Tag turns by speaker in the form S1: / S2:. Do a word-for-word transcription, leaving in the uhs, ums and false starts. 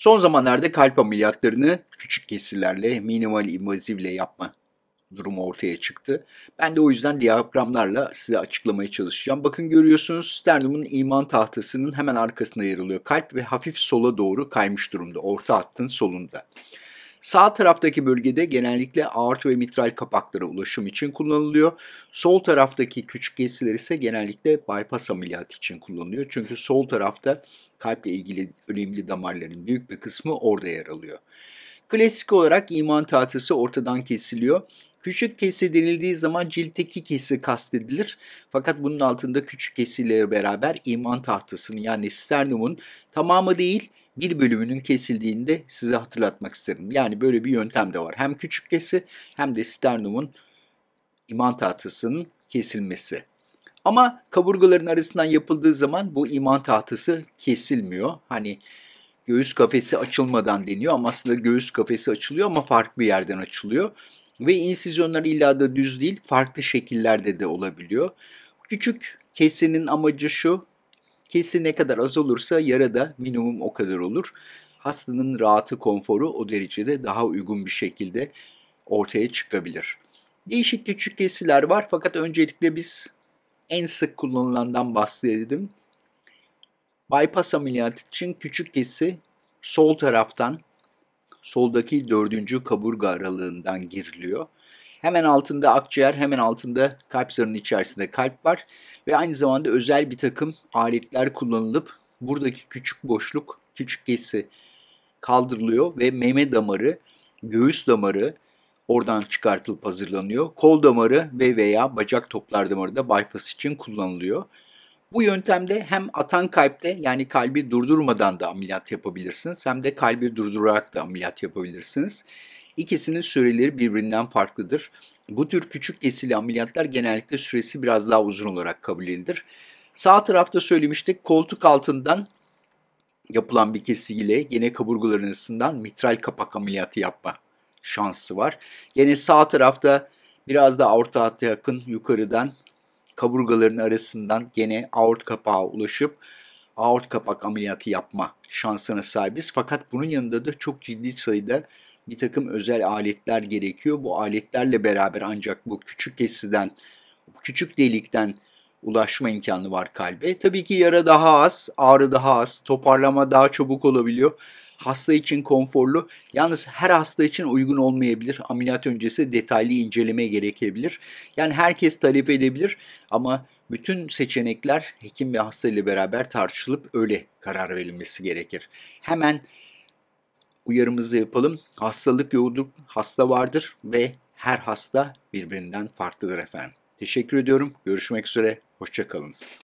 S1: Son zamanlarda kalp ameliyatlarını küçük kesirlerle, minimal invazivle yapma durumu ortaya çıktı. Ben de o yüzden diyagramlarla size açıklamaya çalışacağım. Bakın görüyorsunuz sternumun iman tahtasının hemen arkasında yer alıyor. Kalp ve hafif sola doğru kaymış durumda, orta hattın solunda. Sağ taraftaki bölgede genellikle aort ve mitral kapaklara ulaşım için kullanılıyor. Sol taraftaki küçük kesiler ise genellikle bypass ameliyatı için kullanılıyor. Çünkü sol tarafta kalple ilgili önemli damarların büyük bir kısmı orada yer alıyor. Klasik olarak iman tahtası ortadan kesiliyor. Küçük kesi denildiği zaman ciltteki kesi kastedilir. Fakat bunun altında küçük kesiyle beraber iman tahtasının yani sternumun tamamı değil bir bölümünün kesildiğini de size hatırlatmak isterim. Yani böyle bir yöntem de var. Hem küçük kesi hem de sternumun iman tahtasının kesilmesi. Ama kaburgaların arasından yapıldığı zaman bu iman tahtası kesilmiyor. Hani göğüs kafesi açılmadan deniyor ama aslında göğüs kafesi açılıyor ama farklı yerden açılıyor. Ve insizyonlar illa da düz değil, farklı şekillerde de olabiliyor. Küçük kesinin amacı şu, kesi ne kadar az olursa yara da minimum o kadar olur. Hastanın rahatı, konforu o derecede daha uygun bir şekilde ortaya çıkabilir. Değişik küçük kesiler var fakat öncelikle biz en sık kullanılandan bahsedelim. Bypass ameliyatı için küçük kesi sol taraftan, soldaki dördüncü kaburga aralığından giriliyor. Hemen altında akciğer, hemen altında kalp zarının içerisinde kalp var ve aynı zamanda özel bir takım aletler kullanılıp buradaki küçük boşluk, küçük kesi kaldırılıyor ve meme damarı, göğüs damarı oradan çıkartılıp hazırlanıyor. Kol damarı ve veya bacak toplar damarı da bypass için kullanılıyor. Bu yöntemde hem atan kalpte yani kalbi durdurmadan da ameliyat yapabilirsiniz hem de kalbi durdurarak da ameliyat yapabilirsiniz. İkisinin süreleri birbirinden farklıdır. Bu tür küçük kesili ameliyatlar genellikle süresi biraz daha uzun olarak kabul edilir. Sağ tarafta söylemiştik koltuk altından yapılan bir kesiyle gene kaburgaların arasından mitral kapak ameliyatı yapma şansı var. Gene sağ tarafta biraz da aorta hattına yakın yukarıdan kaburgaların arasından gene aort kapağa ulaşıp aort kapak ameliyatı yapma şansına sahibiz. Fakat bunun yanında da çok ciddi sayıda bir takım özel aletler gerekiyor. Bu aletlerle beraber ancak bu küçük kesiden, küçük delikten ulaşma imkanı var kalbe. Tabii ki yara daha az, ağrı daha az, toparlama daha çabuk olabiliyor. Hasta için konforlu. Yalnız her hasta için uygun olmayabilir. Ameliyat öncesi detaylı inceleme gerekebilir. Yani herkes talep edebilir ama bütün seçenekler hekim ve hasta ile beraber tartışılıp öyle karar verilmesi gerekir. Hemen uyarımızı yapalım. Hastalık yoktur, hasta vardır ve her hasta birbirinden farklıdır efendim. Teşekkür ediyorum. Görüşmek üzere. Hoşça kalınız.